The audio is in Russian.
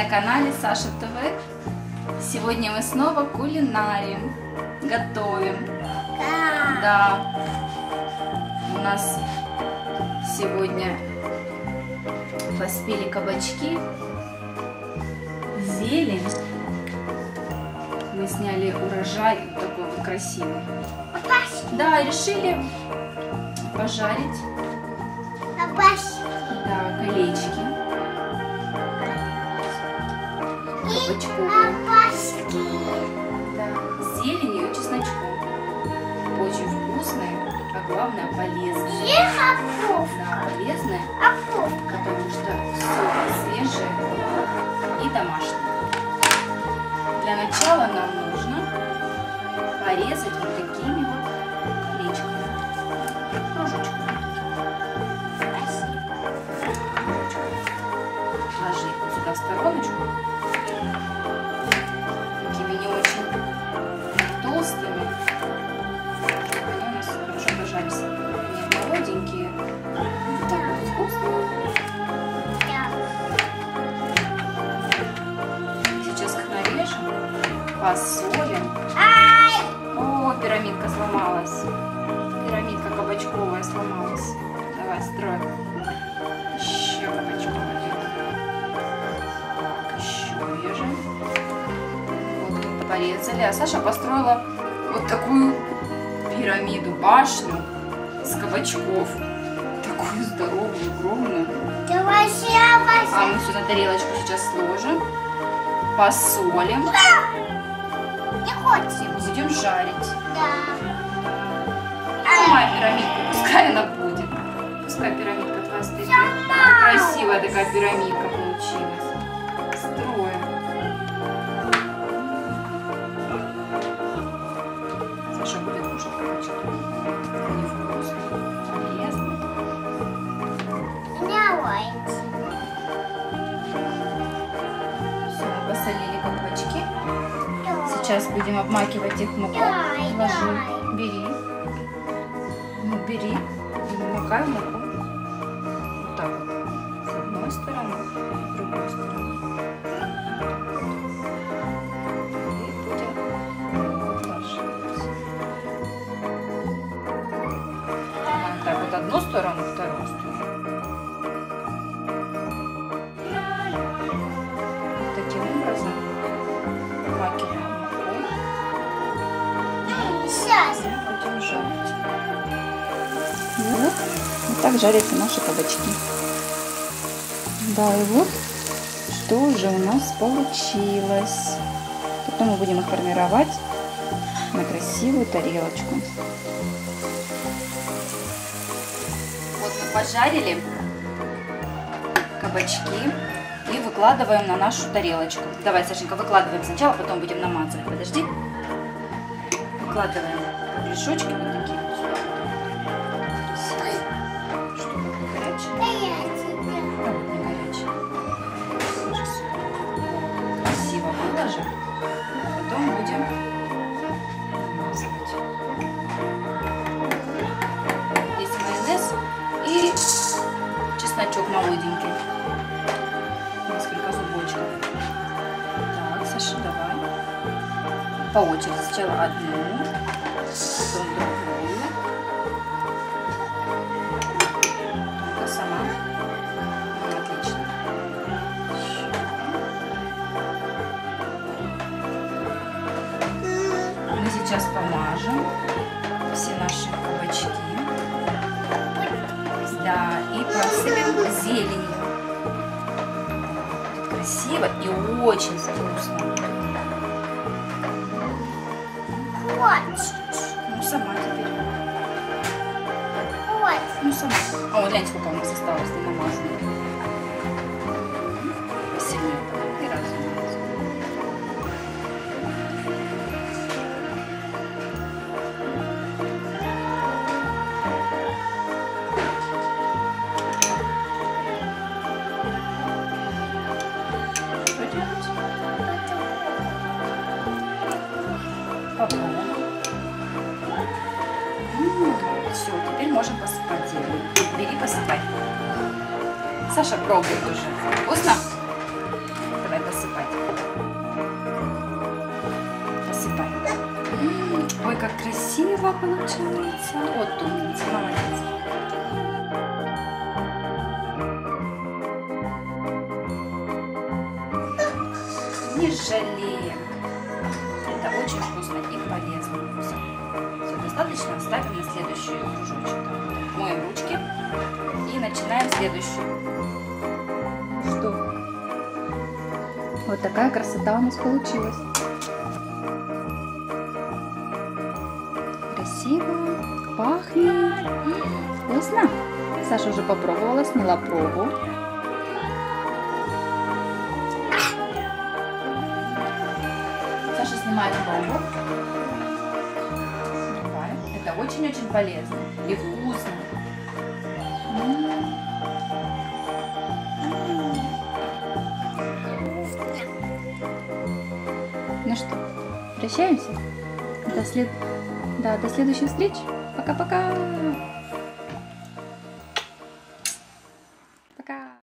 канале Саша ТВ. Сегодня мы снова кулинарим, готовим. Да. У нас сегодня поспели кабачки, зелень. Мы сняли урожай такой вот красивый. Да, решили пожарить. Да, колечки. Кабачковые. Да, с зеленью и чесночком. Очень вкусные, а главное полезные. Да, полезные, потому что все свежее и домашнее. Для начала нам нужно порезать вот такими вот колечками. Кружочками. Ложи их вот сюда в стороночку. Такими не очень толстыми. Они у нас хорошо пожарятся. Они молоденькие. Так вот вкусно. Сейчас их нарежем, посолим. О, пирамидка сломалась. Пирамидка кабачковая сломалась. Давай, строим. Еще кабачковая. Так, еще режем. Вот мы порезали. А Саша построила вот такую пирамиду, башню с кабачков. Такую здоровую, огромную. А мы сюда тарелочку сейчас сложим, посолим. И будем жарить. Моя пирамидка, пускай она будет. Пускай пирамидка твоя стоит. Красивая такая пирамидка получилась. Строим. Саша будет кушать кабачки. Они вкусные, полезные. Все, мы посолили кабачки. Сейчас будем обмакивать их в муку. Ложи, бери. Ну, бери и макай в муку. Вот так вот. С одной стороны, с другой стороны. И будем ложить. Так вот одну сторону, вторую сторону. Таким образом обмакиваем муку. Будем жарить. Вот так жарятся наши кабачки. Да, и вот что уже у нас получилось. Потом мы будем их формировать на красивую тарелочку. Вот мы пожарили кабачки и выкладываем на нашу тарелочку. Давай, Сашенька, выкладываем сначала, потом будем намазывать. Подожди. Выкладываем кругляшочки вот такие вот. Чтобы не горячие. Да, вот не горячие. Красиво выложим. Потом будем намазывать. Здесь майонез и чесночок молоденький. Несколько зубочков. Так, Саша, давай. По очереди. Сначала одну, потом другую. Только сама. Отлично. Мы сейчас помажем все наши кабачки. Да, и посыпем зеленью. Будет красиво и очень вкусно. Ну, сама теперь. Ну, сама. А, вот глянь, сколько у нас осталось не намазано. Посильнее. И раз. Что делать? Попробуем. Все, теперь можем посыпать зелень. Бери, посыпай. Саша пробует уже. Вкусно? Давай посыпай. Ой, как красиво получается. Вот умница, молодец. Не жалеем. Это очень вкусно и полезно. Все достаточно. Ставим на следующий кружочек. Моем ручки и начинаем следующую. Что? Вот такая красота у нас получилась. Красиво, пахнет, вкусно. Саша уже попробовала, сняла пробу. Саша снимает пробу. Это очень-очень полезно и вкусно. Ну что, прощаемся? До следующих встреч. Пока-пока.